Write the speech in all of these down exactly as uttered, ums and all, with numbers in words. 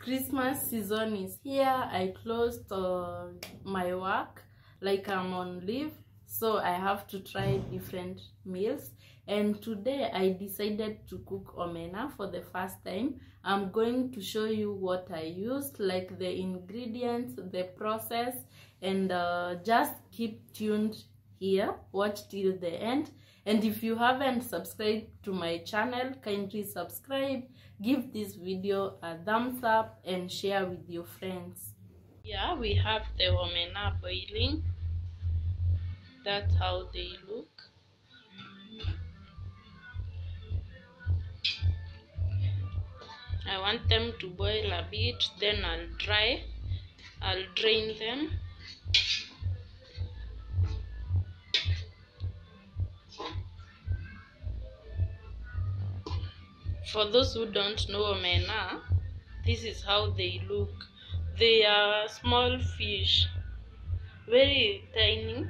Christmas season is here. I closed uh, my work, like I'm on leave, so I have to try different meals. And today I decided to cook omena for the first time. I'm going to show you what I used, like the ingredients, the process, and uh, just keep tuned here, watch till the end. And if you haven't subscribed to my channel, kindly subscribe, give this video a thumbs up, and share with your friends. Yeah, we have the omena boiling. That's how they look. I want them to boil a bit, then I'll dry. I'll drain them. For those who don't know omena, this is how they look. They are small fish, very tiny.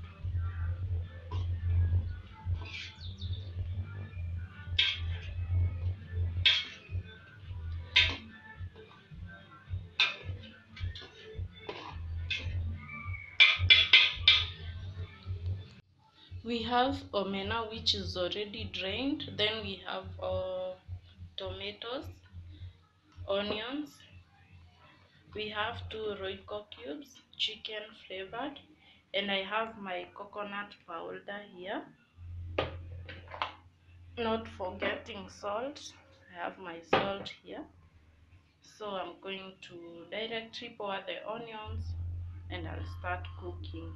We have omena which is already drained. Then we have uh, tomatoes, onions. We have two Royco cubes, chicken flavored, and I have my coconut powder here. Not forgetting salt. I have my salt here. So I'm going to directly pour the onions and I'll start cooking.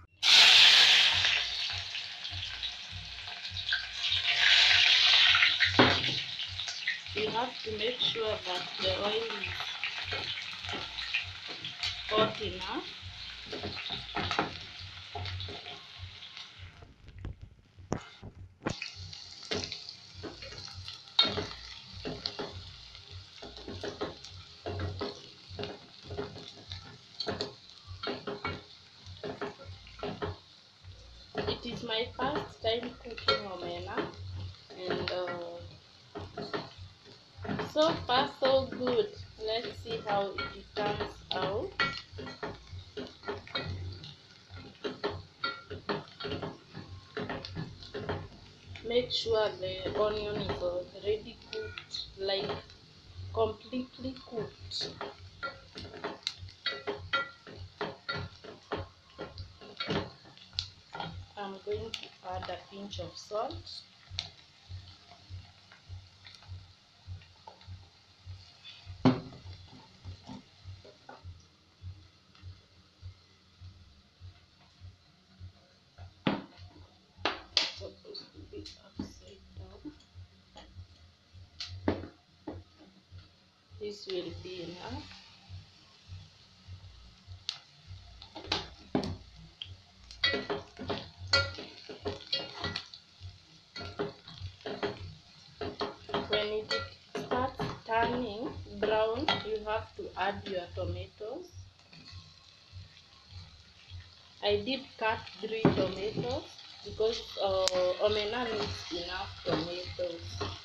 You have to make sure that the oil is hot enough. It is my first time cooking omena, and uh, so far so good. Let's see how it turns out. Make sure the onion is already cooked, like completely cooked. I'm going to add a pinch of salt. Supposed to be upside down. This will be enough. When it starts turning brown, you have to add your tomatoes. I did cut three tomatoes because uh, omena needs enough tomatoes.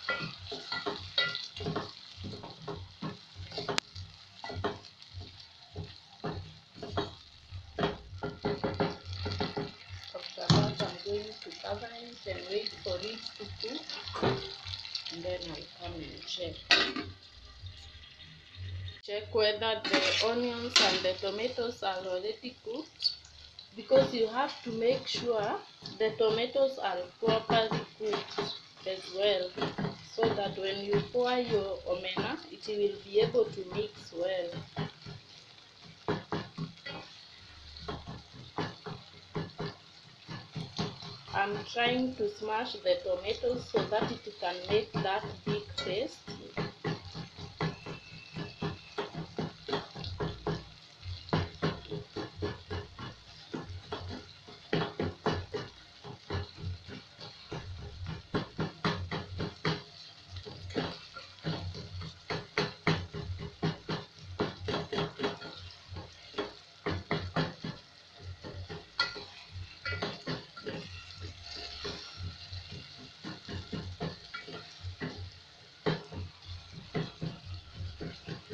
After that, I'm going to cover it and wait for it to cook, and then I'll come and check. Check whether the onions and the tomatoes are already cooked, because you have to make sure the tomatoes are properly cooked as well, so that when you pour your omena, it will be able to mix well. I'm trying to smash the tomatoes so that it can make that big paste.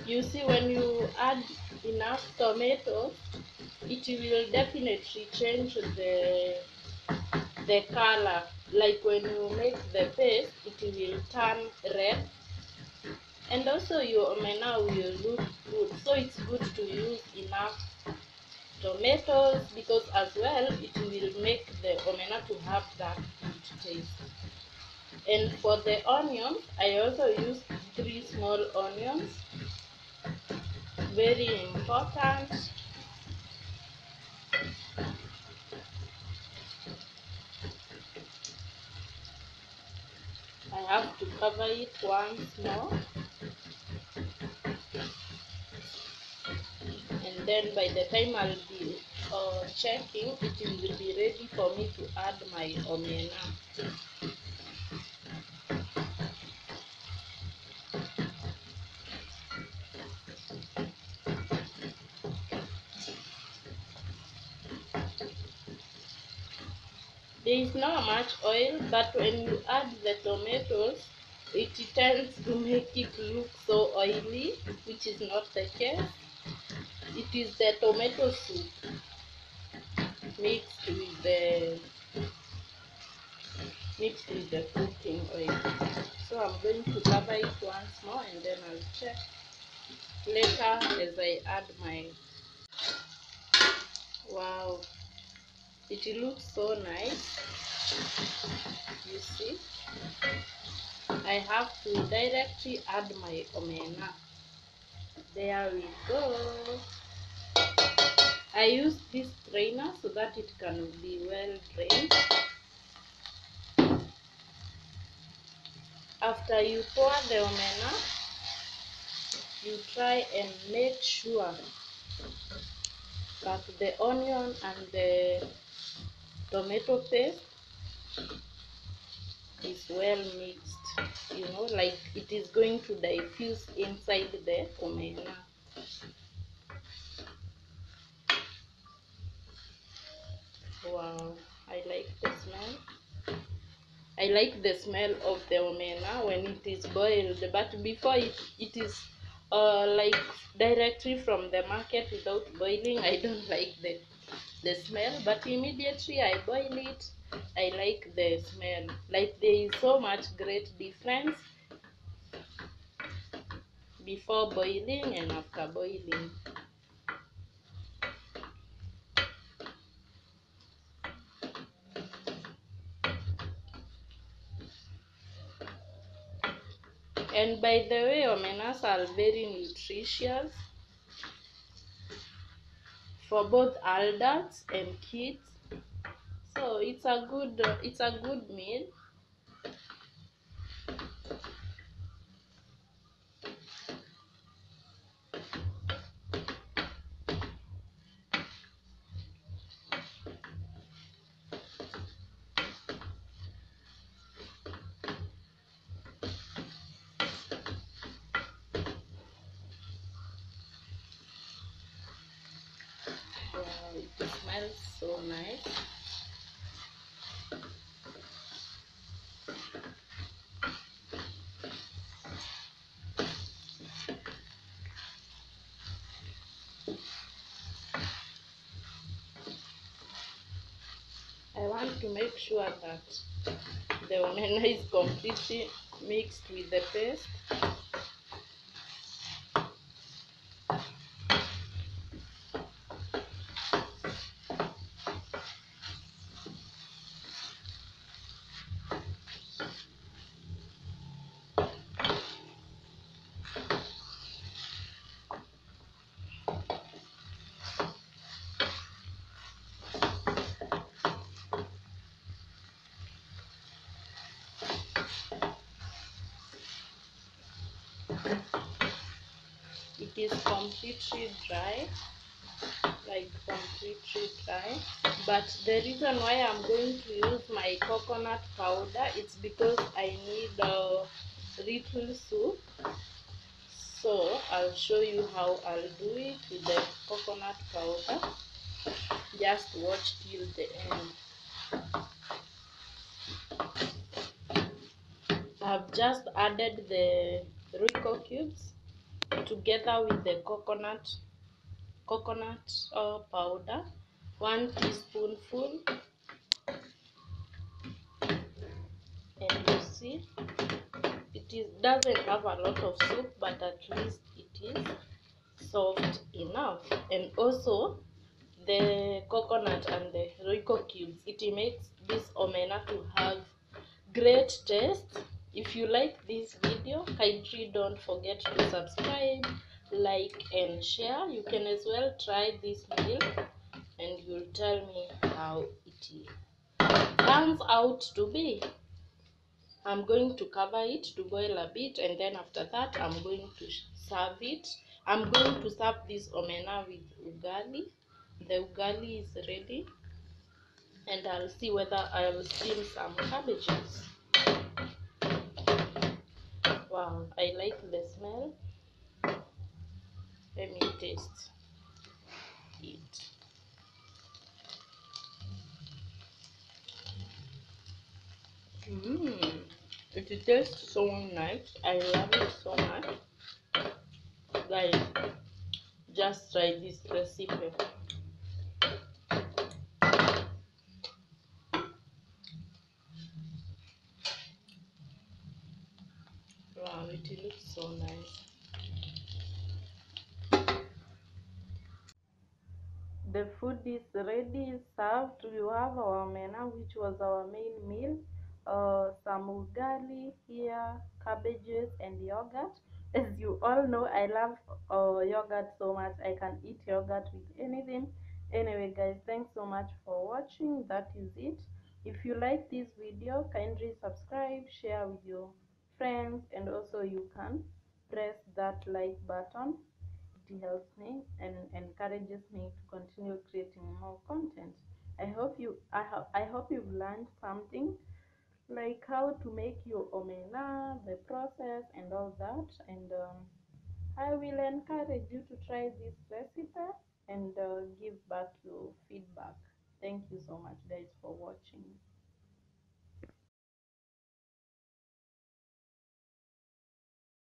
You see, when you add enough tomatoes, it will definitely change the the color. Like when you make the paste, it will turn red, and also your omena will look good. So it's good to use enough tomatoes, because as well it will make the omena to have that good taste. And for the onions, I also use three small onions. Very important. I have to cover it once more, and then by the time I'll be uh, checking, it will be ready for me to add my omena. There is not much oil, but when you add the tomatoes, it tends to make it look so oily, which is not the case. It is the tomato soup mixed with the mixed with the cooking oil. So I'm going to cover it once more, and then I'll check later as I add my. Wow, it looks so nice. You see, I have to directly add my omena. There we go. I use this strainer so that it can be well drained. After you pour the omena, you try and make sure that the onion and the tomato paste is well mixed, you know, like it is going to diffuse inside the omena. Wow, I like the smell. I like the smell of the omena when it is boiled, but before it, it is uh, like directly from the market without boiling, I don't like the, the smell, but immediately I boil it, I like the smell. Like there is so much great difference before boiling and after boiling. And by the way, omenas are very nutritious for both adults and kids. So it's a good it's a good meal. Wow, it smells so nice. I want to make sure that the omena is completely mixed with the paste. It is completely dry, like completely dry. But the reason why I'm going to use my coconut powder, it's because I need a little soup. So I'll show you how I'll do it with the coconut powder. Just watch till the end. I've just added the Royco cubes. together with the coconut coconut uh, powder, one teaspoonful. And you see, it is doesn't have a lot of soup, but at least it is soft enough. And also the coconut and the Royco cubes, it makes this omena to have great taste. If you like this video, kindly don't forget to subscribe, like and share. You can as well try this meal and you'll tell me how it turns out to be. I'm going to cover it to boil a bit, and then after that I'm going to serve it. I'm going to serve this omena with ugali. The ugali is ready, and I'll see whether I'll steam some cabbages. Wow, I like the smell. Let me taste it. Mmm, it tastes so nice. I love it so much. Guys, just try this recipe. Wow, it looks so nice. The food is ready, served. We have our omena, which was our main meal. Uh, some ugali here, cabbages, and yogurt. As you all know, I love uh, yogurt so much. I can eat yogurt with anything. Anyway, guys, thanks so much for watching. That is it. If you like this video, kindly subscribe, share with your friends, and also you can press that like button. It helps me and encourages me to continue creating more content. I hope you I, ho I hope you've learned something, like how to make your omena, the process and all that. And um, I will encourage you to try this recipe and uh, give back your feedback. Thank you so much, guys, for watching.